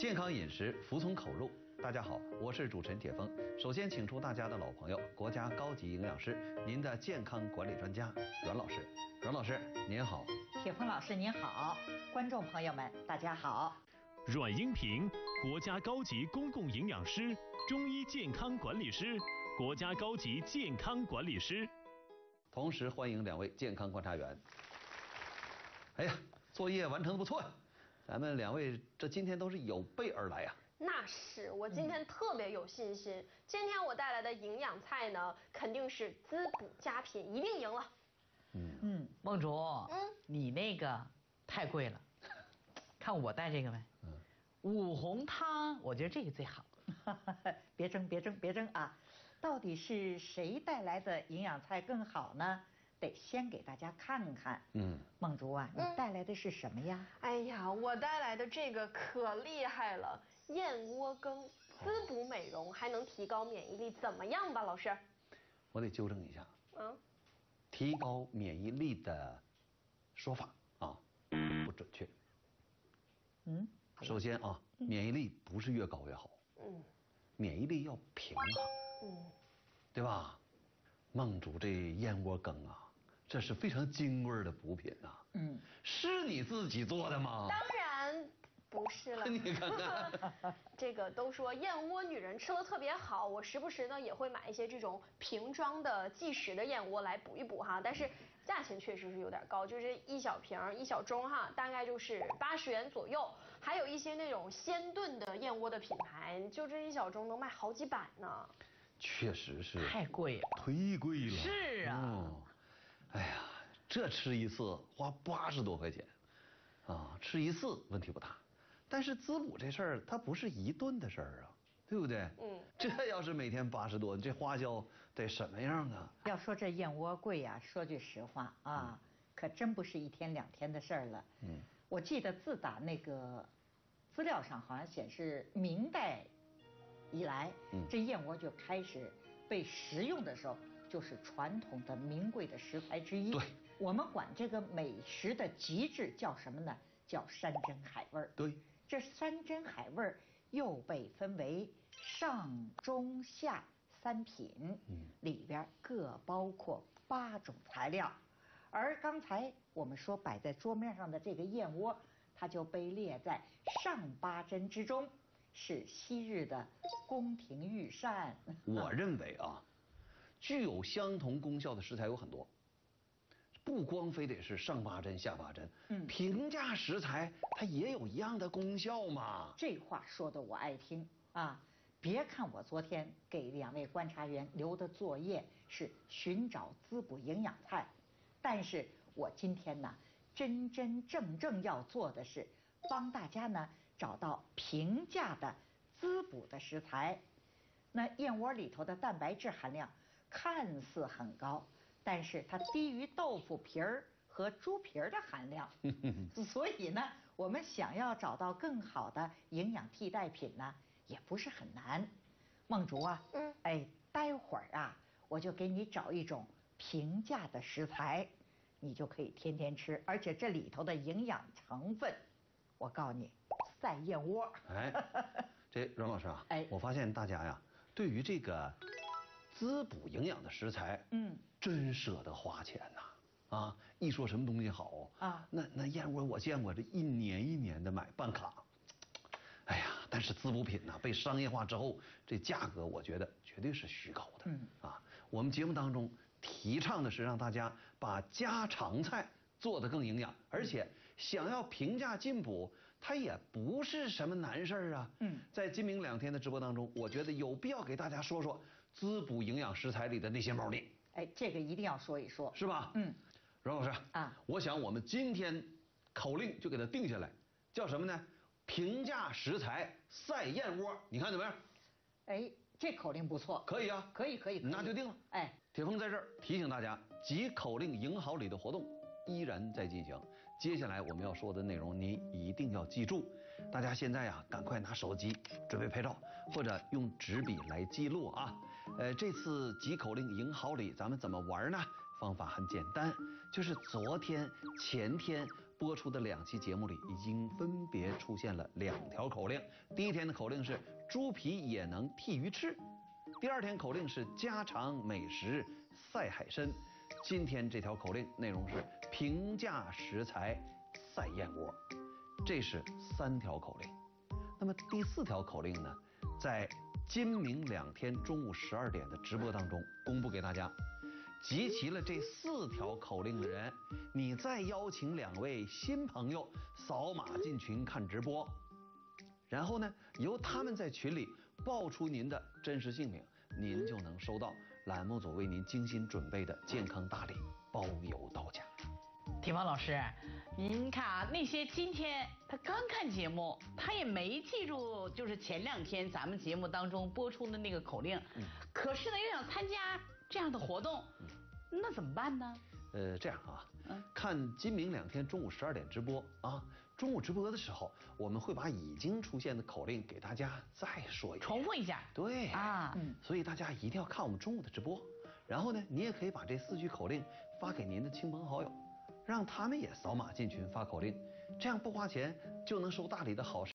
健康饮食，服从口入。大家好，我是主持人铁峰。首先，请出大家的老朋友，国家高级营养师，您的健康管理专家阮老师。阮老师，您好。 铁峰老师您好，观众朋友们大家好。 阮英平，国家高级公共营养师、中医健康管理师、国家高级健康管理师。 同时欢迎两位健康观察员。哎呀，作业完成的不错呀！咱们两位这今天都是有备而来呀。 那是，我今天特别有信心。今天我带来的营养菜呢，肯定是滋补佳品，一定赢了。 孟主，你那个太贵了，看我带这个没？五红汤，我觉得这个最好。别争啊！到底是谁带来的营养菜更好呢？得先给大家看看。孟竹啊，你带来的是什么呀？ 哎呀，我带来的这个可厉害了，燕窝羹，滋补美容，还能提高免疫力，怎么样吧，老师？ 我得纠正一下。提高免疫力的说法啊不准确。首先啊，免疫力不是越高越好。免疫力要平衡。对吧？孟主这燕窝羹啊，这是非常精味的补品啊。是你自己做的吗？ 当然不是了。 你看看， 这个都说燕窝女人吃了特别好，我时不时呢也会买一些这种瓶装的即食的燕窝来补一补哈，但是价钱确实是有点高，就是一小瓶一小盅哈，大概就是80元左右。还有一些那种鲜炖的燕窝的品牌，就这一小盅能卖好几百呢。 确实是太贵了， 忒贵了。 是啊。 哎呀，这吃一次花80多块钱，吃一次问题不大，但是滋补这事儿它不是一顿的事儿啊，对不对？这要是每天80多，这花销得什么样啊？ 要说这燕窝贵呀，说句实话啊，可真不是1天2天的事儿了。我记得自打那个资料上好像显示明代以来，这燕窝就开始被食用的时候，就是传统的名贵的食材之一。 对， 我们管这个美食的极致叫什么呢？叫山珍海味儿。 对， 这山珍海味儿又被分为上中下3品，里边各包括8种材料。而刚才我们说摆在桌面上的这个燕窝，它就被列在上8珍之中。是昔日的宫廷御膳。 我认为啊，具有相同功效的食材有很多，不光非得是上8珍下8珍，平价食材它也有一样的功效嘛。 这话说的我爱听啊！别看我昨天给2位观察员留的作业是寻找滋补营养菜，但是我今天呢，真正要做的是帮大家呢找到平价的滋补的食材。那燕窝里头的蛋白质含量看似很高，但是它低于豆腐皮儿和猪皮儿的含量。所以呢，我们想要找到更好的营养替代品呢，也不是很难。孟竹啊，待会儿啊，我就给你找一种平价的食材，你就可以天天吃，而且这里头的营养成分，我告诉你，赛燕窝。 这阮老师啊，我发现大家呀，对于这个滋补营养的食材，真舍得花钱呐！一说什么东西好啊，那燕窝我见过，这一年一年的买办卡。哎呀，但是滋补品呢，被商业化之后，这价格我觉得绝对是虚高的。我们节目当中提倡的是让大家把家常菜做得更营养，而且想要平价进补，它也不是什么难事儿啊。在今明2天的直播当中，我觉得有必要给大家说说滋补营养食材里的那些猫腻。 这个一定要说一说， 是吧？阮老师我想我们今天口令就给它定下来，叫什么呢？平价食材赛燕窝，你看怎么样？ 这口令不错。 可以啊， 可以， 那就定了。铁峰在这儿提醒大家，集口令赢好礼的活动依然在进行。接下来我们要说的内容，您一定要记住。大家现在呀，赶快拿手机准备拍照，或者用纸笔来记录啊。这次集口令赢好礼，咱们怎么玩呢？方法很简单，就是昨天、前天播出的2期节目里，已经分别出现了2条口令。第1天的口令是猪皮也能替鱼吃，第2天口令是家常美食赛海参。今天这条口令内容是平价食材赛燕窝，这是3条口令。那么第4条口令呢，在今明2天中午12点的直播当中公布给大家。集齐了这4条口令的人，你再邀请2位新朋友扫码进群看直播，然后呢，由他们在群里报出您的真实姓名，您就能收到栏目组为您精心准备的健康大礼，包邮到家。 铁芳老师，您看啊，那些今天他刚看节目，他也没记住，就是前2天咱们节目当中播出的那个口令，可是呢又想参加这样的活动，那怎么办呢？ 这样啊，看今明2天中午12点直播啊，中午直播的时候，我们会把已经出现的口令给大家再说一遍， 重复一下。 对啊， 所以大家一定要看我们中午的直播，然后呢，你也可以把这4句口令发给您的亲朋好友，让他们也扫码进群发口令，这样不花钱就能收大礼的好事。